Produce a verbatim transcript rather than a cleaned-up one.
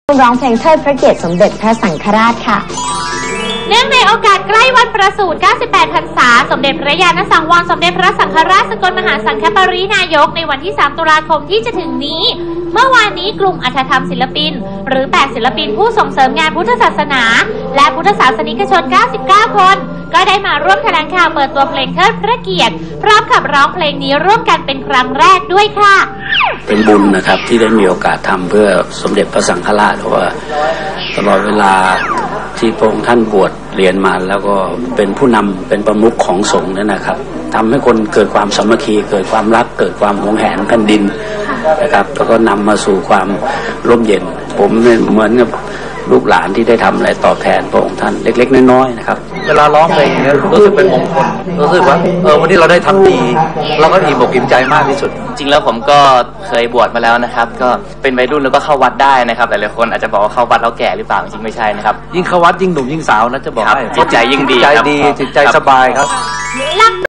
ร้องเพลงเทิดพระเกียรติสมเด็จพระสังฆราชค่ะเนื่องในโอกาสใกล้วันประสูติ เก้าสิบแปด พรรษาสมเด็จพระญาณสังวรสมเด็จพระสังฆราชสกลมหาสังฆปรินายกในวันที่ สาม ตุลาคมที่จะถึงนี้เมื่อวานนี้กลุ่มอัฏฐธรรมศิลปินหรือแปดศิลปินผู้ส่งเสริมงานพุทธศาสนาและพุทธศาสนิกชน เก้าสิบเก้า คนก็ได้มาร่วมแถลงข่าวเปิดตัวเพลงเทิดพระเกียรติพร้อมขับร้องเพลงนี้ร่วมกันเป็นครั้งแรกด้วยค่ะเป็นบุญนะครับที่ได้มีโอกาสทำเพื่อสมเด็จพระสังฆราชเพราะว่าตลอดเวลาที่พระองค์ท่านบวชเรียนมาแล้วก็เป็นผู้นำเป็นประมุขของสงฆ์นั่นนะครับทำให้คนเกิดความสามัคคีเกิดความรักเกิดความหวงแหนแผ่นดินนะครับแล้วก็นำมาสู่ความร่มเย็นผมเหมือนกับลูกหลานที่ได้ทำอะไรตอบแทนพระองค์ท่านเล็กๆน้อยๆนะครับเวลาร้องเพลงนี้รู้สึกเป็นมงคลรู้สึกว่าเออวันนี้เราได้ทำดีเราก็อิ่มอกอิ่มใจมากที่สุดจริงแล้วผมก็เคยบวชมาแล้วนะครับก็เป็นวัยรุ่นแล้วก็เข้าวัดได้นะครับหลายๆคนอาจจะบอกว่าเข้าวัดแล้วแก่หรือเปล่าจริงไม่ใช่นะครับยิ่งเข้าวัดยิ่งหนุ่มยิ่งสาวนะจะบอกให้จิตใจยิ่งดีจิตใจดีจิตใจสบายครับ